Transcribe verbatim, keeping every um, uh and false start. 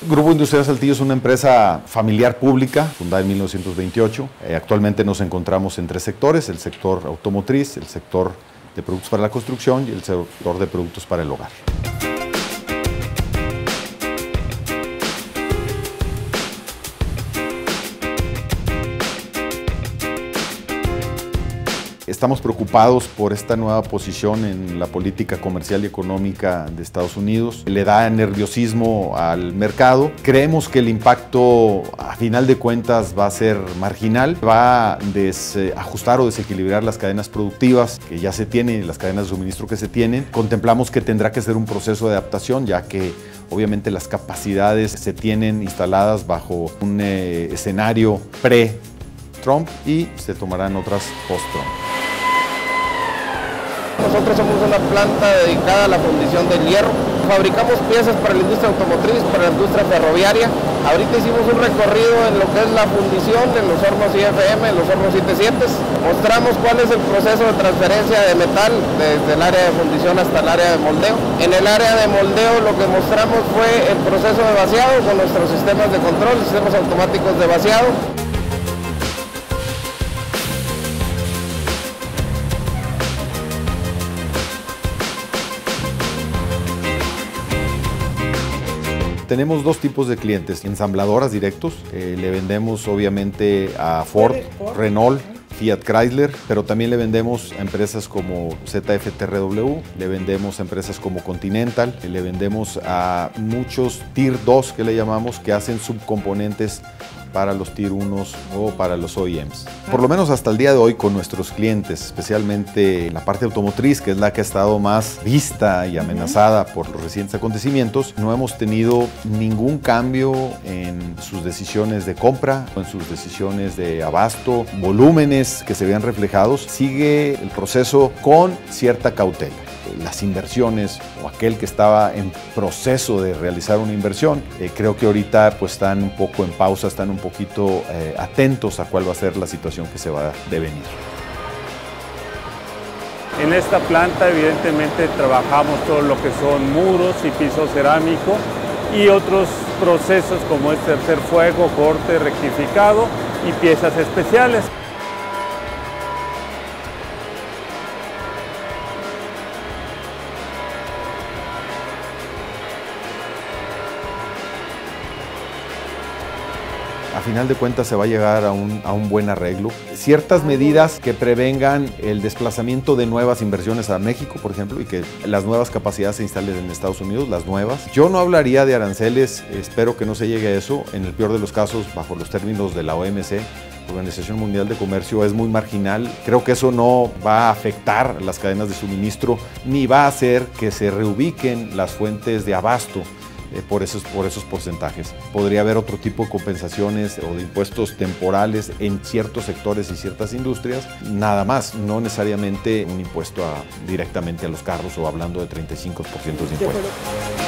Grupo Industrial Saltillo es una empresa familiar pública, fundada en mil novecientos veintiocho. Eh, actualmente nos encontramos en tres sectores: el sector automotriz, el sector de productos para la construcción y el sector de productos para el hogar. Estamos preocupados por esta nueva posición en la política comercial y económica de Estados Unidos. Le da nerviosismo al mercado. Creemos que el impacto, a final de cuentas, va a ser marginal. Va a desajustar o desequilibrar las cadenas productivas que ya se tienen, las cadenas de suministro que se tienen. Contemplamos que tendrá que ser un proceso de adaptación, ya que obviamente las capacidades se tienen instaladas bajo un eh, escenario pre-Trump y se tomarán otras post-Trump. Nosotros somos una planta dedicada a la fundición del hierro. Fabricamos piezas para la industria automotriz, para la industria ferroviaria. Ahorita hicimos un recorrido en lo que es la fundición, en los hornos I F M, en los hornos siete siete. Mostramos cuál es el proceso de transferencia de metal desde el área de fundición hasta el área de moldeo. En el área de moldeo lo que mostramos fue el proceso de vaciado con nuestros sistemas de control, sistemas automáticos de vaciado. Tenemos dos tipos de clientes: ensambladoras directos, eh, le vendemos obviamente a Ford, Renault, Fiat Chrysler, pero también le vendemos a empresas como Z F T R W, le vendemos a empresas como Continental, le vendemos a muchos Tier dos que le llamamos, que hacen subcomponentes para los Tier uno o para los O E Ms. Por lo menos hasta el día de hoy, con nuestros clientes, especialmente la parte automotriz, que es la que ha estado más vista y amenazada por los recientes acontecimientos, no hemos tenido ningún cambio en sus decisiones de compra o en sus decisiones de abasto, volúmenes que se vean reflejados. Sigue el proceso con cierta cautela. Las inversiones o aquel que estaba en proceso de realizar una inversión, eh, creo que ahorita pues están un poco en pausa, están un poquito eh, atentos a cuál va a ser la situación que se va a devenir. En esta planta evidentemente trabajamos todo lo que son muros y piso cerámico y otros procesos como es tercer fuego, corte, rectificado y piezas especiales. A final de cuentas se va a llegar a un, a un buen arreglo. Ciertas medidas que prevengan el desplazamiento de nuevas inversiones a México, por ejemplo, y que las nuevas capacidades se instalen en Estados Unidos, las nuevas. Yo no hablaría de aranceles, espero que no se llegue a eso. En el peor de los casos, bajo los términos de la O M C, Organización Mundial de Comercio, es muy marginal. Creo que eso no va a afectar las cadenas de suministro, ni va a hacer que se reubiquen las fuentes de abasto Por esos, por esos porcentajes. Podría haber otro tipo de compensaciones o de impuestos temporales en ciertos sectores y ciertas industrias, nada más, no necesariamente un impuesto a, directamente a los carros o hablando de treinta y cinco por ciento de impuestos.